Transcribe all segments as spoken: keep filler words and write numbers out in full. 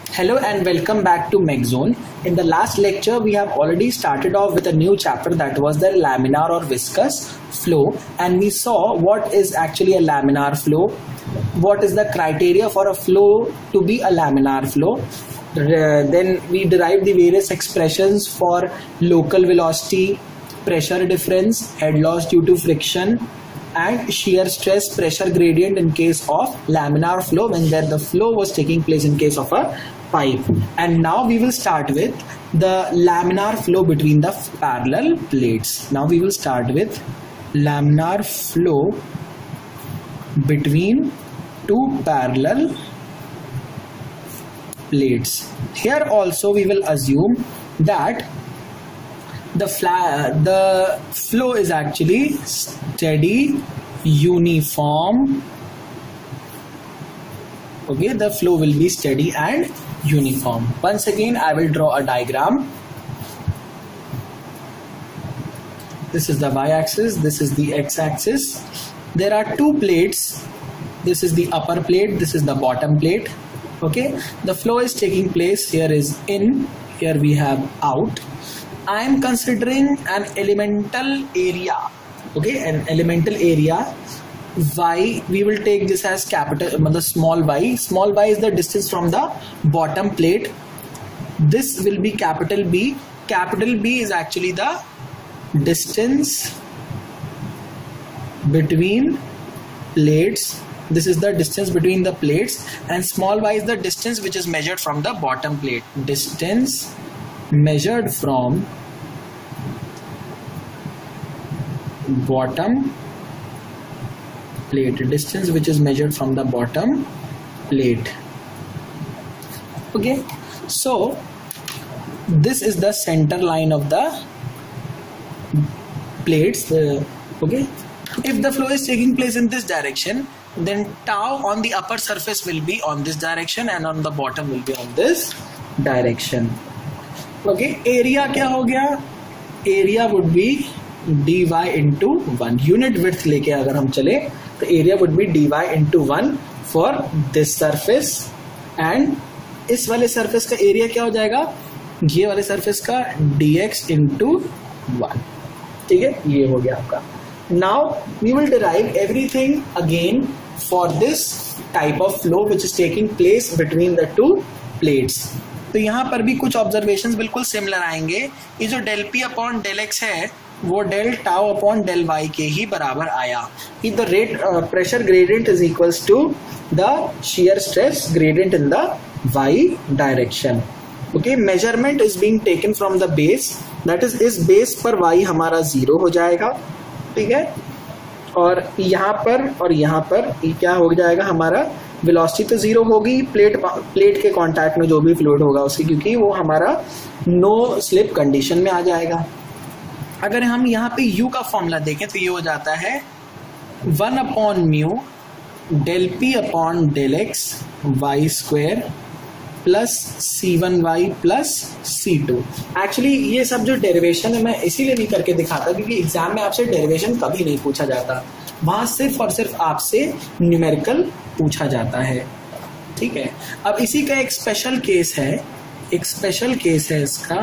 Hello and welcome back to Mech Zone. In the last lecture, we have already started off with a new chapter that was the laminar or viscous flow, and we saw what is actually a laminar flow, what is the criteria for a flow to be a laminar flow. Uh, then we derived the various expressions for local velocity, pressure difference, head loss due to friction, and shear stress pressure gradient in case of laminar flow when where the flow was taking place in case of a pipe. And now we will start with the laminar flow between the parallel plates. Now we will start with laminar flow between two parallel plates. Here also we will assume that the fla the flow is actually steady, uniform. Okay, the flow will be steady and uniform. Once again, I will draw a diagram. This is the y-axis, this is the x-axis. There are two plates. This is the upper plate, this is the bottom plate. Okay, the flow is taking place. Here is in, here we have out. I am considering an elemental area. Okay, an elemental area. Y, we will take this as capital, the small y. Small y is the distance from the bottom plate. This will be capital B. Capital B is actually the distance between plates. This is the distance between the plates, and small y is the distance which is measured from the bottom plate. Distance measured from bottom plate. Distance which is measured from the bottom plate. Okay, so this is the center line of the plates. Uh, okay, if the flow is taking place in this direction, then tau on the upper surface will be on this direction and on the bottom will be on this direction. Okay, area क्या हो गया? Area would be dy into one. Unit width लेके अगर हम चले तो area would be dy into one for this surface, and इस वाले surface का area क्या हो जाएगा? ये वाले surface का dx into one. ठीक है, ये हो गया आपका. Now we will derive everything again for this type of flow which is taking place between the two plates. तो यहाँ पर भी कुछ ऑब्जर्वेशंस बिल्कुल सिमिलर आएंगे. ये जो del P upon del X है वो del tau upon del Y के ही बराबर आया. The rate pressure gradient is equals to the shear stress gradient in the y direction. Okay, measurement is being taken from the base, that is इस base पर y हमारा zero हो जाएगा. ठीक है, और यहाँ पर और यहाँ पर क्या हो जाएगा हमारा? वेलोसिटी तो जीरो होगी प्लेट प्लेट के कांटेक्ट में जो भी फ्लूइड होगा उसकी, क्योंकि वो हमारा नो स्लिप कंडीशन में आ जाएगा. अगर हम यहाँ पे u का फॉर्मूला देखें तो ये हो जाता है one upon mu del P upon del X Y square plus C one Y plus C two. Actually ये सब जो डेरिवेशन है मैं इसीलिए नहीं करके दिखाता क्योंकि एग्जाम में आपसे डेरिवेशन कभी नहीं पूछा जाता. वहां सिर्फ और सिर्फ आपसे न्यूमेरिकल पूछा जाता है. ठीक है, अब इसी का एक स्पेशल केस है. एक स्पेशल केस है इसका,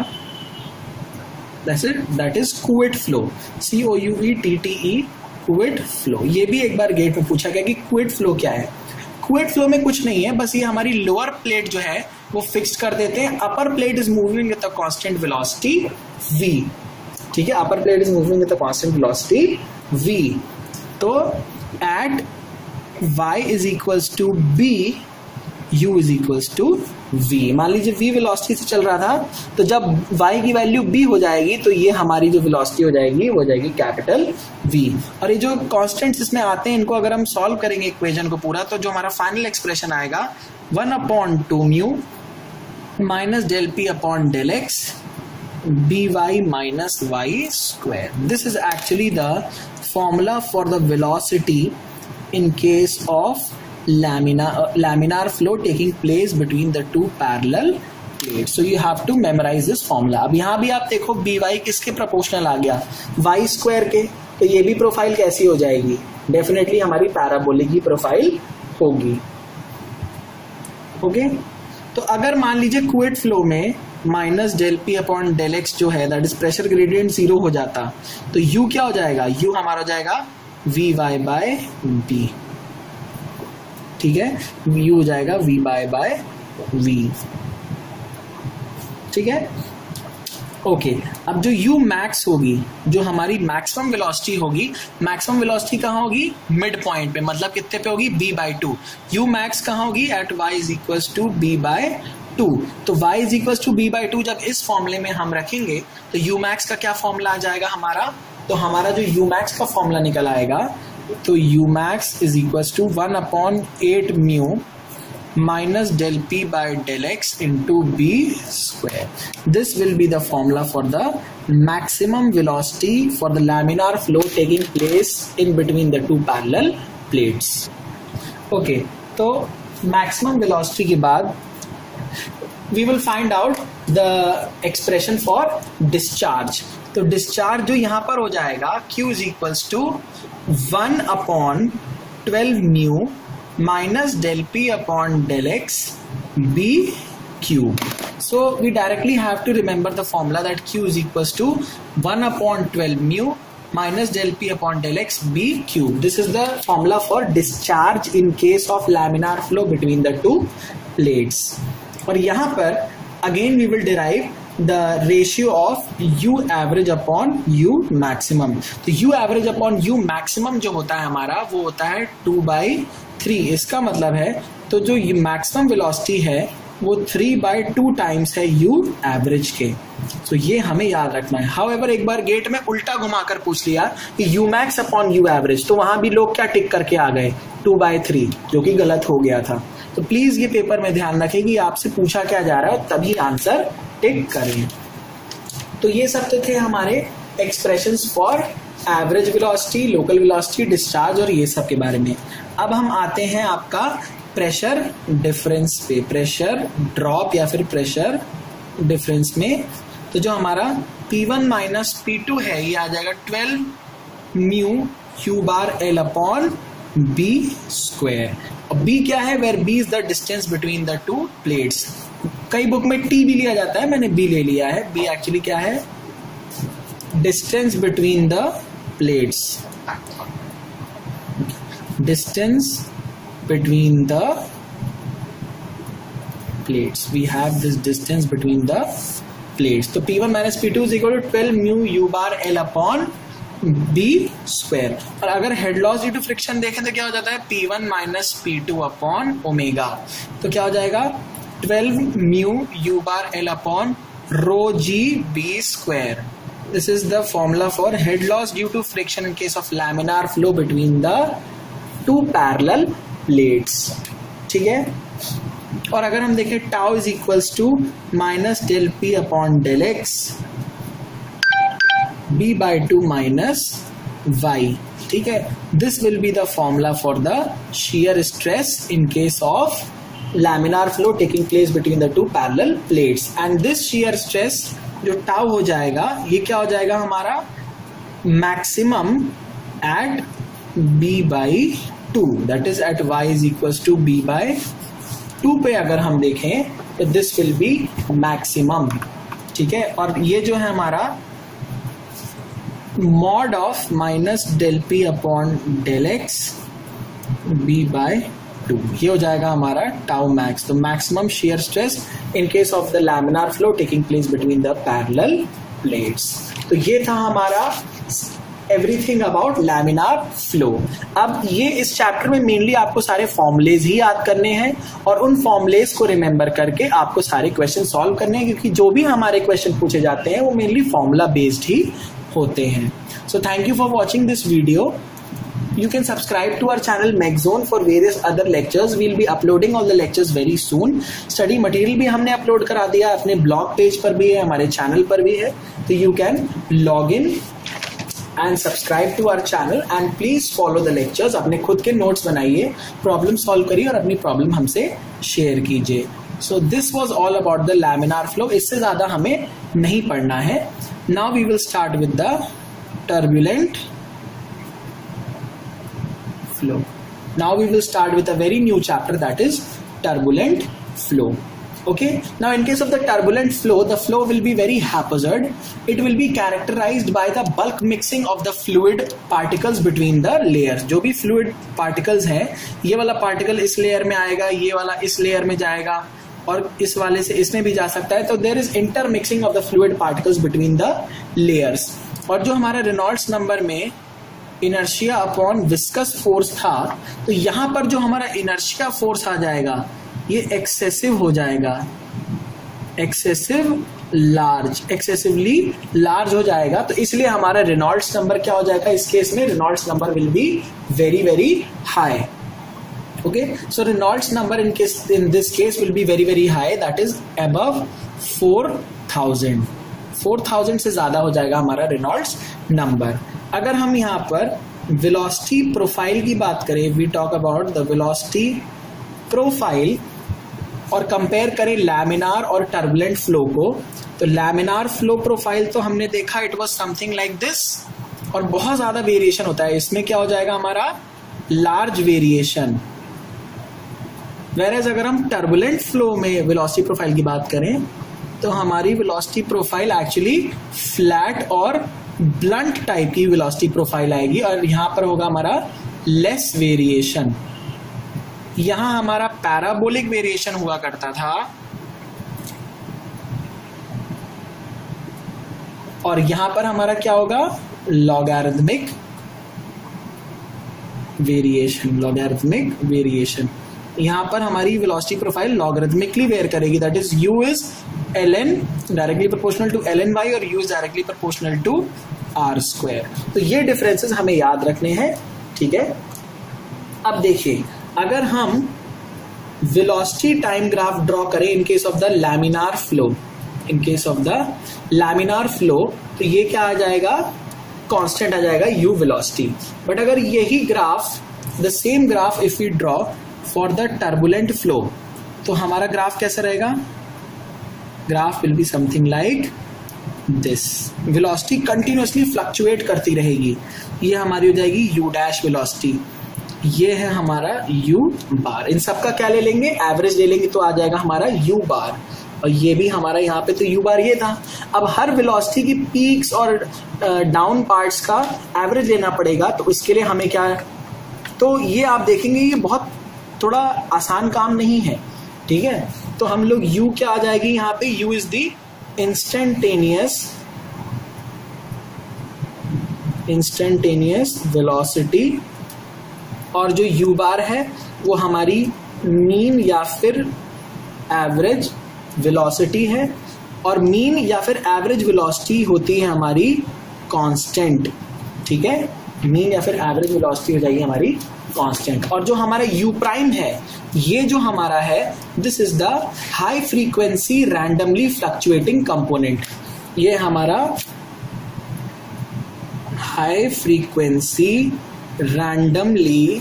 that is Couette flow. C O U E T T E, Couette flow. ये भी एक बार गेट में पूछा गया कि कुवेट फ्लो क्या है. कुवेट फ्लो में कुछ नहीं है, बस ये हमारी लोअर प्लेट जो है वो फिक्स कर देते हैं. Upper plate is moving with the constant velocity v. ठीक है, upper plate is moving with the constant velocity v. तो at y is equals to b, u is equals to v. मान लीजिए v वेलोसिटी से चल रहा था, तो जब y की वैल्यू b हो जाएगी तो ये हमारी जो वेलोसिटी हो जाएगी वो हो जाएगी कैपिटल v. और ये जो कांस्टेंट्स इसमें आते हैं इनको अगर हम सॉल्व करेंगे इक्वेशन को पूरा, तो जो हमारा फाइनल एक्सप्रेशन आएगा one upon two mu minus del P upon del X D Y minus Y square. This is actually the formula for the velocity in case of laminar uh, laminar flow taking place between the two parallel plates. So you have to memorize this formula. अब यहाँ भी आप देखो by किसके proportional आ गया? y square के. तो ये भी प्रोफाइल कैसी हो जाएगी? डेफिनेटली हमारी पैराबोलिक की प्रोफाइल होगी. ओके, तो अगर मान लीजिए क्विड फ्लो में minus del P upon del X जो है that is pressure gradient zero हो जाता, तो u क्या हो जाएगा, u हमारा हो जाएगा वी वाई बाय बी, ठीक है, u हो जाएगा वी बाय बाय वी, ठीक है। ओके okay, अब जो u मैक्स होगी, जो हमारी मैक्सिमम वेलोसिटी होगी, मैक्सिमम वेलोसिटी कहाँ होगी, मिड पॉइंट पे, मतलब कितने पे होगी, b by two. u max कहाँ होगी, at y is equal to b by two. तो y is equal to b by two जब इस फॉर्मूले में हम रखेंगे तो u मैक्स का क्या फॉर्मूला आ जाएगा हमारा, तो हमारा जो u मैक्स का फॉर्मूला निकल आएगा, तो u max is equal to one upon at mu minus del p by del x into b square. This will be the formula for the maximum velocity for the laminar flow taking place in between the two parallel plates. Okay, तो maximum velocity के बाद we will find out the expression for discharge. तो discharge जो यहाँ पर हो जाएगा q is equals to one upon twelve mu minus del p upon del x b cube. So we directly have to remember the formula that q is equals to one upon twelve mu minus del p upon del x b cube. This is the formula for discharge in case of laminar flow between the two plates. और यहाँ पर again we will derive the ratio of u average upon u maximum. तो u average upon u maximum जो होता है हमारा वो होता है टू बाई थ्री। इसका मतलब है तो जो मैक्सिमम वेलोसिटी है वो थ्री बाई टू टाइम्स है u एवरेज के। तो ये हमें याद रखना है। हाउएवर एक बार गेट में उल्टा घुमाकर पूछ लिया कि u max upon u average, तो वहां भी लोग क्या टिक करके आ गए, टू बाई थ्री, जो कि गलत हो गया था। तो प्लीज ये पेपर में ध्यान रखें कि आपसे पूछा क्या जा रहा है तभी आंसर टिक करें। तो ये सब तो थे हमारे expressions for average velocity, local velocity, discharge और ये सब के बारे में। अब हम आते हैं आपका प्रेशर डिफरेंस पे, प्रेशर ड्रॉप या फिर प्रेशर डिफरेंस में। तो जो हमारा P one minus P two है ये आ जाएगा twelve mu Q bar L upon B square. और बी क्या है, where B is the distance between the two plates. कई बुक में टी भी लिया जाता है, मैंने बी ले लिया है। बी एक्चुअली क्या है, distance between the plates, distance between the plates, we have this distance between the plates. तो P one minus P two is equal to twelve mu U bar L upon B square. और अगर head loss due to friction देखें तो क्या हो जाता है, P one minus P two upon omega. तो क्या हो जाएगा, twelve mu U bar L upon rho G B square. This is the formula for head loss due to friction in case of laminar flow between the two parallel plates. ठीक है। और अगर हम देखें tau is equals to minus del P upon del X B by two minus Y, ठीक है। This will be the formula for the shear stress in case of laminar flow taking place between the two parallel plates. And this shear stress जो tau हो जाएगा ये क्या हो जाएगा हमारा, maximum at B by two, that is at Y is equal to B by two पे अगर हम देखें तो दिस विल बी मैक्सिमम, ठीक है। और ये जो है हमारा mod of minus del P upon del X B by two, ये हो जाएगा हमारा टाउ मैक्स। तो maximum shear stress in case of the laminar flow taking place between the parallel plates. तो ये था हमारा एवरीथिंग अबाउट लैमिनार फ्लो। अब ये इस चैप्टर में मेनली आपको सारे फॉर्मुलेज ही याद करने हैं और उन फॉर्मुलेज को रिमेंबर करके आपको सारे क्वेश्चन सॉल्व करने हैं, क्योंकि जो भी हमारे क्वेश्चन पूछे जाते हैं वो मेनली फॉर्मूला बेस्ड ही होते हैं। So thank you for watching this video. You can subscribe to our channel Mech Zone for various other lectures. We'll be uploading all the lectures very soon. Study material भी हमने upload करा दिया, अपने blog page पर भी है, हमारे channel पर भी है. तो you can log in and subscribe to our channel and please follow the lectures. अपने खुद के नोट्स बनाइए, प्रॉब्लम सॉल्व करिए और अपनी प्रॉब्लम हमसे शेयर कीजिए. So this was all about the laminar flow. इससे ज्यादा हमें नहीं पढ़ना है. Now we will start with the turbulent flow. Now we will start with a very new chapter, that is turbulent flow. Okay, now in case of the turbulent flow, the flow will be very haphazard. It will be characterized by the bulk mixing of the fluid particles between the layers. जो भी fluid particles हैं, ये वाला particle इस layer में आएगा, ये वाला इस layer में जाएगा, और इस वाले से इसमें भी जा सकता है. तो there is intermixing of the fluid particles between the layers. और जो हमारा रेनॉल्ड्स नंबर में इनर्शिया अपॉन विस्कस फोर्स था, तो यहां पर जो हमारा इनर्शिया फोर्स आ जाएगा ये एक्सेसिव हो जाएगा, एक्सेसिव लार्ज, एक्सेसिवली लार्ज हो जाएगा. तो इसलिए हमारा रेनॉल्ड्स नंबर क्या हो जाएगा इस केस में, Reynolds number will be very very high. Okay, so Reynolds number in case in this case will be very very high, that is above four thousand. Four thousand से ज्यादा हो जाएगा हमारा रेनॉल्ड्स नंबर. अगर हम यहाँ पर वेलोसिटी प्रोफाइल की बात करें, we talk about the velocity profile और कंपेयर करें लैमिनार और टर्बुलेंट फ्लो को, तो लैमिनार फ्लो प्रोफाइल तो हमने देखा it was something like this, और बहुत ज्यादा वेरिएशन होता है इसमें. क्या हो जाएगा हमारा लार्ज वेरिएशन. वेयरएज अगर हम टर्बुलेंट फ्लो में वेलोसिटी प्रोफाइल की बात करें तो हमारी वेलोसिटी प्रोफाइल एक्चुअली फ्लैट और ब्लंट टाइप की वेलोसिटी प्रोफाइल आएगी, और यहां पर होगा हमारा लेस वेरिएशन. यहां हमारा पैराबोलिक वेरिएशन हुआ करता था, और यहां पर हमारा क्या होगा लॉगरिथमिक वेरिएशन. लॉगरिथमिक वेरिएशन यहां पर हमारी वेलोसिटी प्रोफाइल लॉगरिथमिकली वेयर करेगी, that is u is ln directly proportional to ln y और u is directly proportional to r square. तो ये डिफरेंसेस हमें याद रखने हैं. ठीक है, अब देखिए अगर हम वेलोसिटी टाइम ग्राफ ड्रॉ करें in case of the laminar flow, in case of the laminar flow, तो ये क्या आ जाएगा कांस्टेंट आ जाएगा u वेलोसिटी. बट अगर यही graph, the same graph if we draw for the turbulent flow, तो हमारा ग्राफ कैसा रहेगा, graph will be something like this. Velocity continuously fluctuate करती रहेगी. ये हमारी हो जाएगी u डैश वेलोसिटी, ये है हमारा u बार. इन सबका क्या ले लेंगे, एवरेज ले लेंगे, तो आ जाएगा हमारा u बार. और ये भी हमारा यहाँ पे तो u बार ये था. अब हर वेलोसिटी की पीक्स और डाउन पार्ट्स का एवरेज लेना पड़ेगा, तो इसके लिए हमें क्या, तो ये आप देखेंगे ये बहुत थोड़ा आसान काम नहीं है. ठीक है, तो हम लोग u क्या आ जाएगी यहाँ पे, u is the instantaneous instantaneous velocity, और जो u बार है वो हमारी मीन या फिर एवरेज वेलोसिटी है, और मीन या फिर एवरेज वेलोसिटी होती है हमारी कांस्टेंट. ठीक है, मीन या फिर एवरेज वेलोसिटी हो जाएगी हमारी कांस्टेंट. और जो हमारा u प्राइम है, ये जो हमारा है, this is the high frequency randomly fluctuating component. ये हमारा high frequency randomly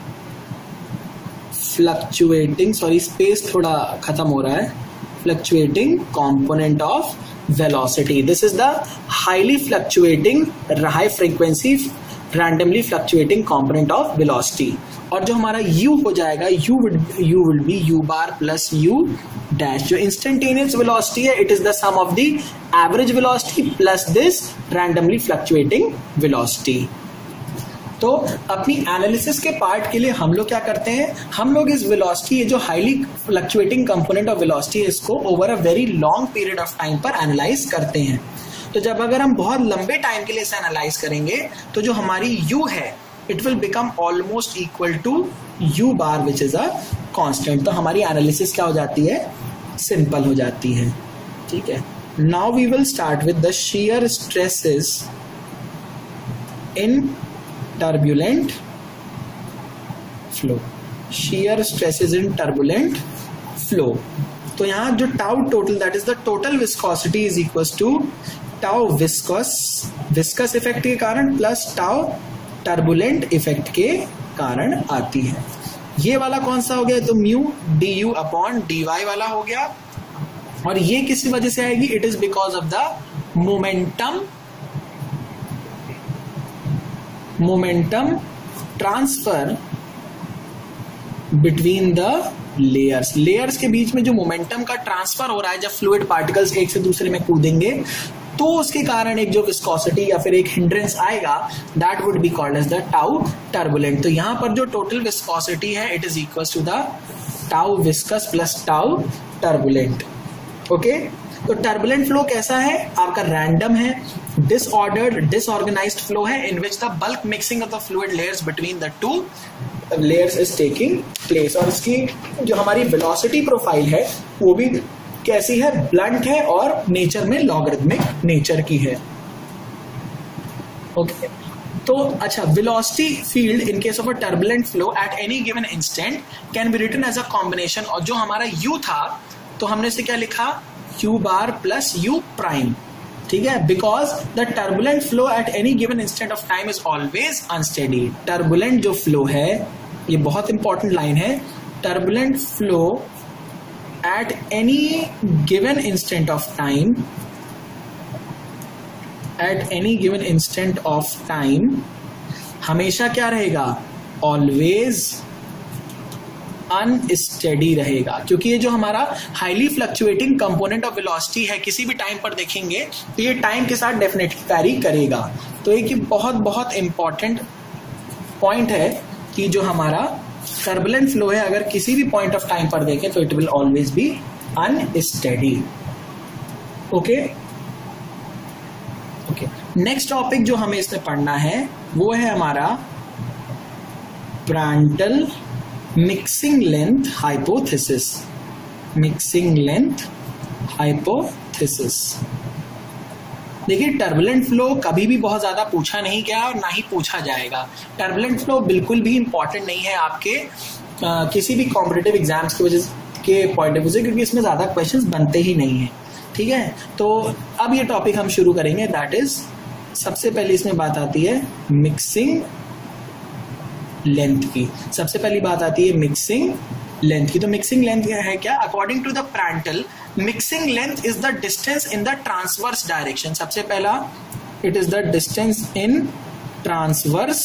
fluctuating, sorry space थोड़ा खत्म हो रहा है, fluctuating component of velocity. This is the highly fluctuating high frequency randomly fluctuating component of velocity. और जो हमारा u हो जाएगा, u will u will be u bar plus u dash. जो इंस्टेंटेनियस वेलोसिटी है, it is the sum of the average velocity plus this randomly fluctuating velocity. तो अपनी analysis के पार्ट के लिए हम लोग क्या करते हैं, हम लोग इस वेलोसिटी, ये जो highly fluctuating component of velocity है, इसको over a very long period of time पर एनालाइज करते हैं. तो जब अगर हम बहुत लंबे टाइम के लिए इसे एनालाइज करेंगे, तो जो हमारी u है, it will become almost equal to u bar which is a constant. तो हमारी एनालिसिस क्या हो जाती है, सिंपल हो जाती है. ठीक है, now we will start with the shear stresses in turbulent flow. shear stresses in turbulent flow. तो यहाँ जो tau total, that is the total viscosity, is equal to tau viscous viscous effect के कारण प्लस टाउ टर्बुलेंट इफेक्ट के कारण आती है. ये वाला कौन सा हो गया, तो mu D U upon D Y वाला हो गया. और ये किसी वजह से आएगी, it is because of the momentum momentum transfer between the layers. Layers के बीच में जो मोमेंटम का ट्रांसफर हो रहा है जब फ्लूइड पार्टिकल्स एक से दूसरे में कूदेंगे, तो उसके कारण एक जो विस्कोसिटी या फिर एक हिंड्रेंस आएगा, that would be called as the tau turbulent. तो यहाँ पर जो टोटल विस्कोसिटी है it is equal to the tau viscous plus tau turbulent. Okay, तो टर्बुलेंट फ्लो कैसा है आपका? रैंडम है, डिसऑर्डर्ड डिसऑर्गेनाइज्ड फ्लो है in which the bulk mixing of the fluid layers between the two layers is taking place. और इसकी जो हमारी वेलोसिटी प्रोफाइल है वो भी कैसी है? ब्लंट है और नेचर में लॉगरिथमिक नेचर की है। Okay okay. तो अच्छा, velocity field in case of a turbulent flow at any given instant can be written as a combination. और जो हमारा u था तो हमने इसे क्या लिखा? q bar plus u prime, ठीक है, because the turbulent flow at any given instant of time is always unsteady. Turbulent जो फ्लो है, ये बहुत इंपॉर्टेंट लाइन है, turbulent flow at any given instant of time at any given instant of time हमेशा क्या रहेगा? Always unsteady रहेगा, क्योंकि ये जो हमारा highly fluctuating component of velocity है, किसी भी टाइम पर देखेंगे तो ये टाइम के साथ डेफिनेटली वैरी करेगा। तो एक बहुत बहुत इंपॉर्टेंट पॉइंट है कि जो हमारा टर्बुलेंट फ्लो है, अगर किसी भी पॉइंट ऑफ टाइम पर देखें तो it will always be unsteady. Okay okay, next topic जो हमें इसमें पढ़ना है वो है हमारा Prandtl mixing length hypothesis. Mixing length hypothesis. देखिए, टर्बुलेंट फ्लो कभी भी बहुत ज्यादा पूछा नहीं गया और ना ही पूछा जाएगा। टर्बुलेंट फ्लो बिल्कुल भी इंपॉर्टेंट नहीं है आपके आ, किसी भी कॉम्पिटिटिव एग्जाम्स की वजह के पॉइंट ऑफ व्यू से, क्योंकि इसमें ज्यादा क्वेश्चंस बनते ही नहीं है। ठीक है, तो अब ये टॉपिक हम शुरू करेंगे, दैट इज सबसे पहले इसमें बात आती है मिक्सिंग लेंथ की। सबसे पहली बात आती है मिक्सिंग लेंथ की। तो मिक्सिंग लेंथ है क्या? According to the Prandtl, mixing length is the distance in the transverse direction. सबसे पहला, it is the distance in transverse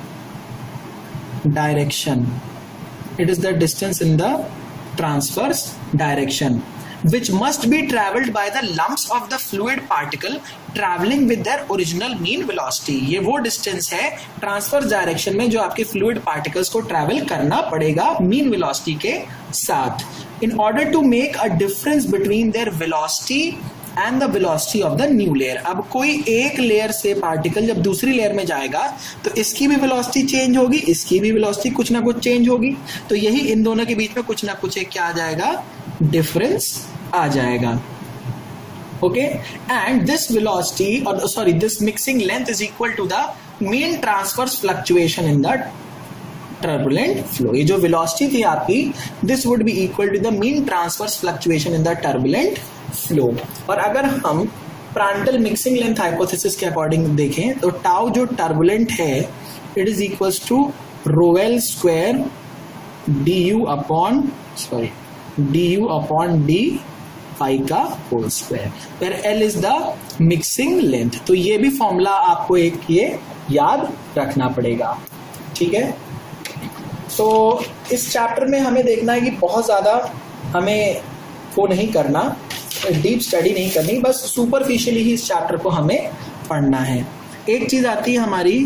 direction. It is the distance in the transverse direction which must be traveled by the lumps of the fluid particle traveling with their original mean velocity। ये वो distance है transfer direction में जो आपके fluid particles को travel करना पड़ेगा mean velocity के साथ, in order to make a difference between their velocity and the velocity of the new layer। अब कोई एक लेयर से पार्टिकल जब दूसरी लेयर में जाएगा तो इसकी भी वेलोसिटी चेंज होगी, इसकी भी वेलोसिटी कुछ ना कुछ चेंज होगी, तो यही इन दोनों के बीच में कुछ ना कुछ एक क्या आ जाएगा? डिफरेंस आ जाएगा। ओके, एंड दिस वेलोसिटी और sorry this mixing length is equal to the mean transverse fluctuation in the turbulent flow. ये जो वेलोसिटी थी आपकी, this would be equal to the mean transverse fluctuation in the turbulent flow. और अगर हम Prandtl mixing length hypothesis के according देखें तो टाउ जो टर्बुलेंट है it is equals to rho L square D U upon sorry D U upon D pi का whole square, फिर L is the mixing length. तो ये भी फॉर्मूला आपको एक ये याद रखना पड़ेगा। ठीक है, तो इस चैप्टर में हमें देखना है कि बहुत ज्यादा हमें वो नहीं करना, डीप स्टडी नहीं करनी, बस सुपरफिशियली ही इस चैप्टर को हमें पढ़ना है। एक चीज आती है हमारी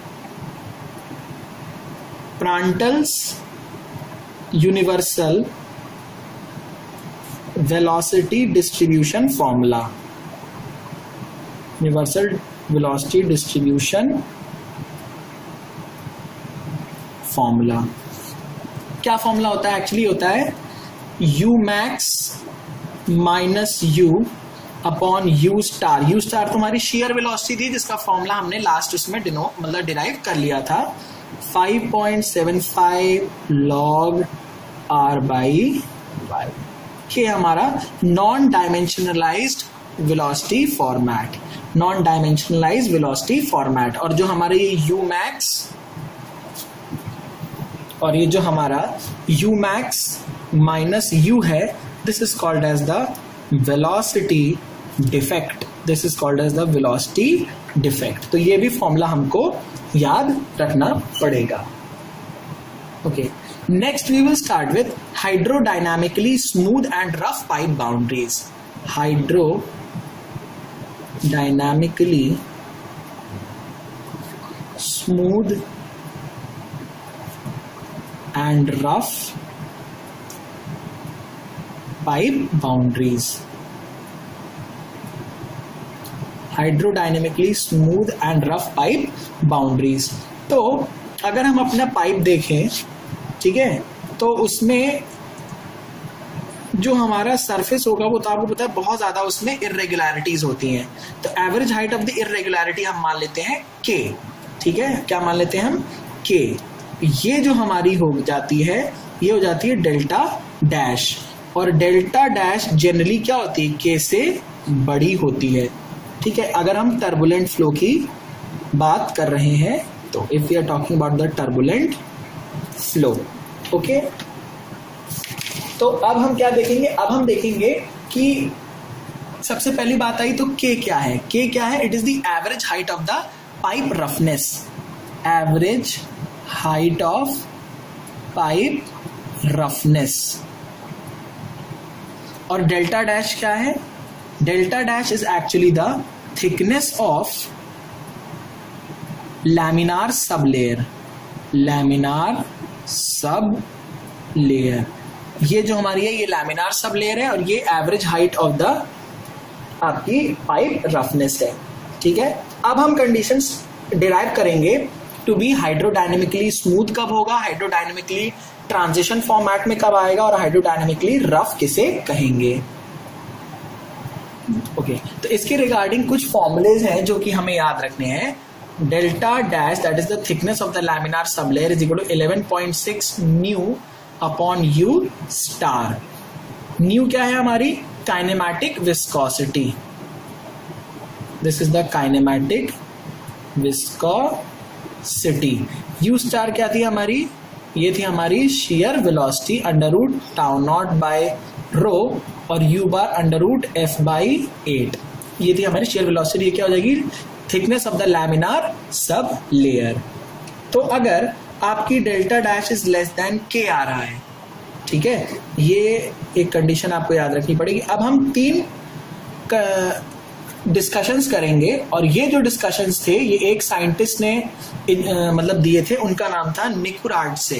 Prandtl's universal velocity distribution formula. Universal velocity distribution formula क्या फॉर्मूला होता है? एक्चुअली होता है U max minus U upon U star. U star तुम्हारी शेयर वेलोसिटी थी जिसका फॉर्मूला हमने लास्ट उसमें डिनो मतलब डिराइव कर लिया था, five point seven five log R by Y. ये हमारा non dimensionalised velocity format, non dimensionalised velocity format. और जो हमारे ये यू मैक्स और ये जो हमारा यू मैक्स माइनस यू है, this is called as the velocity defect. This is called as the velocity defect. तो ये भी फॉर्मूला हमको याद रखना पड़ेगा। Okay okay. Next we will start with hydrodynamically smooth and rough pipe boundaries. Hydrodynamically smooth and rough pipe boundaries. Hydrodynamically smooth and rough pipe boundaries. तो अगर हम अपना पाइप देखें, ठीक है, तो उसमें जो हमारा सरफेस होगा वो तो आपको पता है बहुत ज्यादा उसमें इरेगुलरिटीज होती हैं. तो average height of the irregularity हम मान लेते हैं के. ठीक है, क्या मान लेते हैं हम? के. ये जो हमारी हो जाती है ये हो जाती है डेल्टा डैश. और डेल्टा डैश जनरली क्या होती है? के से बड़ी होती है. ठीक है, अगर हम टर्बुलेंट फ्लो की बात कर रहे हैं तो if we are talking about the turbulent flow. Okay, तो अब हम क्या देखेंगे? अब हम देखेंगे कि सबसे पहली बात आई तो के क्या है? के क्या है? It is the average height of the pipe roughness. Average height of pipe roughness. और डेल्टा डैश क्या है? Delta dash is actually the thickness of laminar sub layer. Laminar sub layer, ये जो हमारी है ये लैमिनार सब लेयर है और ये एवरेज हाइट ऑफ द आपकी पाइप रफनेस है. ठीक है, अब हम कंडीशंस डिराइव करेंगे टू बी हाइड्रोडायनेमिकली स्मूथ कब होगा, हाइड्रोडायनेमिकली ट्रांजिशन फॉर्मेट में कब आएगा और हाइड्रोडायनेमिकली रफ किसे कहेंगे. ओके okay, तो इसके रिगार्डिंग कुछ फॉर्मुलेज हैं जो कि हमें याद रखने हैं. Delta dash that is the thickness of the laminar sub layer is equal to eleven point six nu upon U star. Nu क्या है हमारी? Kinematic viscosity. This is the kinematic viscosity. U star क्या थी हमारी? ये थी हमारी shear velocity under root tau naught by rho और U bar under root F by eight. ये थी हमारी शेयर वेलोसिटी. ये क्या हो जाएगी? Thickness of the laminar sub layer. तो अगर आपकी delta dash is less than K आ रहा है, ठीक है, ये एक कंडीशन आपको याद रखनी पड़ेगी. अब हम तीन डिस्कशंस करेंगे और ये जो डिस्कशंस थे ये एक साइंटिस्ट ने इन, मतलब दिए थे. उनका नाम था निकुरार्डसे.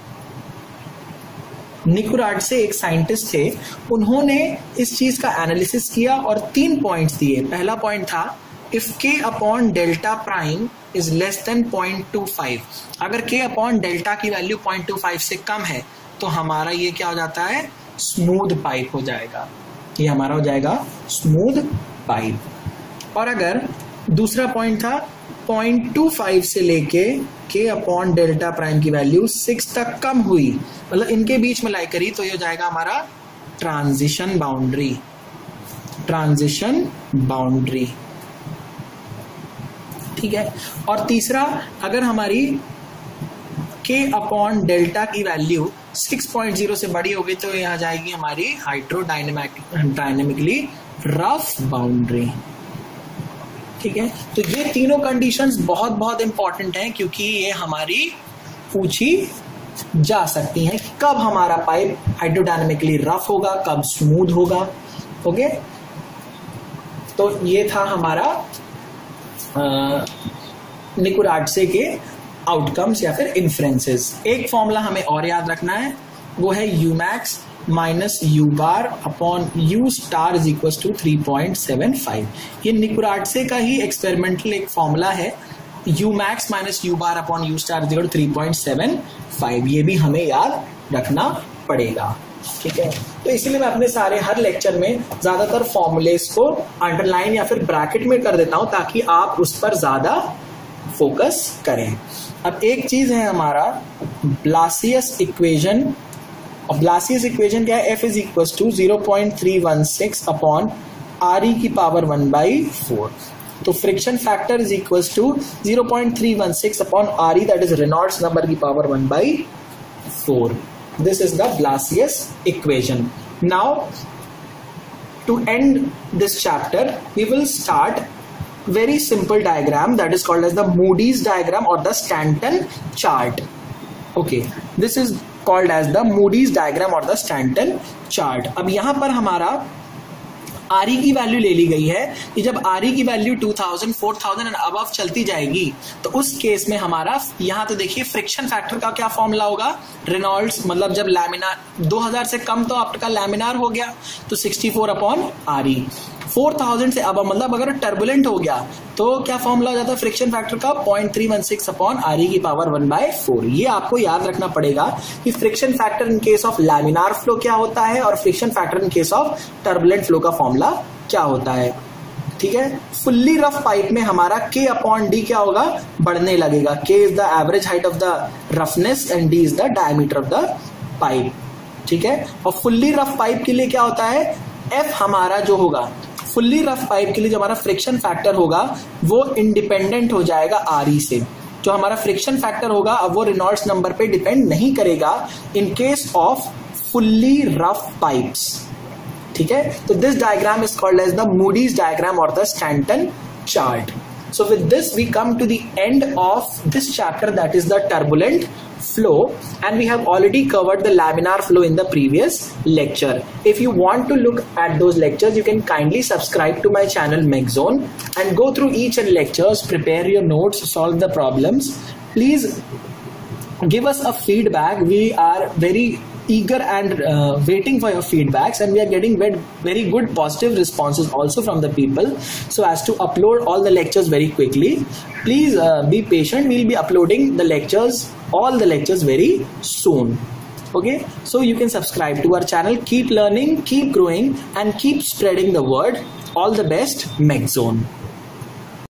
निकुरार्डसे एक साइंटिस्ट थे. उन्होंने इस चीज का एनालिसिस किया और तीन पॉइंट्स दिए. पहला पॉइंट था if K upon delta prime is less than point two five. अगर के अपॉन डेल्टा की वैल्यू पॉइंट टू फाइव से कम है तो हमारा ये क्या हो जाता है? स्मूथ पाइप हो जाएगा. ये हमारा हो जाएगा स्मूथ पाइप. और अगर दूसरा पॉइंट था पॉइंट टू फाइव से लेके के अपॉन डेल्टा प्राइम की वैल्यू सिक्स तक कम हुई, मतलब इनके बीच में लाई करी, तो ये हो जाएगा हमारा ट्रांजिशन बाउंड्री. Transition boundary. ठीक है. और तीसरा, अगर हमारी के अपॉन डेल्टा की वैल्यू सिक्स पॉइंट ज़ीरो से बड़ी होगी तो ये आ जाएगी हमारी हाइड्रोडायनेमिक डायनेमिकली रफ बाउंड्री. ठीक है, तो ये तीनों कंडीशंस बहुत बहुत इंपॉर्टेंट हैं क्योंकि ये हमारी पूछी जा सकती हैं. कब हमारा पाइप हाइड्रोडायनेमिकली रफ होगा, कब स्मूथ होगा. ओके, तो ये था हमारा निकुरार्डसे के आउटकम्स या फिर इन्फ्रेंसेस. एक फॉर्मूला हमें और याद रखना है, वो है U max minus U bar upon U star is equal to three point seven five. ये निकुरार्डसे का ही एक्सपेरिमेंटल एक फॉर्मूला है. U max minus U bar upon U star is equal to three point seven five. ये भी हमें याद रखना पड़ेगा. ठीक है, तो इसीलिए मैं अपने सारे हर लेक्चर में ज्यादातर फॉर्मूलेस को अंडरलाइन या फिर ब्रैकेट में कर देता हूं ताकि आप उस पर ज्यादा फोकस करें. अब एक चीज है हमारा ब्लासियस इक्वेशन. और ब्लासियस इक्वेशन क्या है? F is equal to zero point three one six upon R E की पावर वन बाई फोर. तो friction factor is equal to zero point three one six upon R E, that is Reynolds number की power one by four. This is the Blasius equation. Now, to end this chapter, we will start very simple diagram that is called as the Moody's diagram or the Stanton chart. Okay, this is called as the Moody's diagram or the Prandtl chart. अब यहाँ पर हमारा are E की value ले ली गई है कि जब आर ई की value two thousand, four thousand and above चलती जाएगी तो उस केस में हमारा यहाँ तो देखिए फ्रिक्शन फैक्टर का क्या फॉर्मूला होगा, रेनॉल्ड्स, मतलब जब लैमिनार दो हज़ार से कम तो आपका लैमिनार हो गया तो sixty four upon R E, four thousand से अब मतलब अगर टर्बुलेंट हो गया तो क्या फॉर्मूला हो जाता है फ्रिक्शन फैक्टर का, point three one six upon R E की पावर वन बाय फोर. ये आपको याद रखना पड़ेगा कि friction factor in case of laminar flow क्या होता है और friction factor in case of turbulent flow का फॉर्मूला क्या होता है. ठीक है, फुल्ली रफ पाइप में हमारा K अपॉन डी क्या होगा, बढ़ने लगेगा. K is the average height of the roughness and D is the diameter of the pipe. ठीक है, और फुल्ली रफ पाइप के लिए क्या होता है, F हमारा जो होगा फुल्ली रफ पाइप के लिए जो हमारा फ्रिक्शन फैक्टर होगा वो इंडिपेंडेंट हो जाएगा आर ई से. जो हमारा फ्रिक्शन फैक्टर होगा अब वो रेनॉल्ड्स नंबर पे डिपेंड नहीं करेगा in case of fully rough pipes. ठीक है, तो this diagram is called as the Moody's diagram और the Stanton chart. So with this we come to the end of this chapter, that is the turbulent flow, and we have already covered the laminar flow in the previous lecture. If you want to look at those lectures, you can kindly subscribe to my channel Mech Zone and go through each and lectures, prepare your notes, solve the problems. Please give us a feedback. We are very eager and uh, waiting for your feedbacks, and we are getting very, very good positive responses also from the people, so as to upload all the lectures very quickly. Please uh, be patient. We'll be uploading the lectures, all the lectures very soon. Okay, so you can subscribe to our channel. Keep learning, keep growing, and keep spreading the word. All the best, Mech Zone.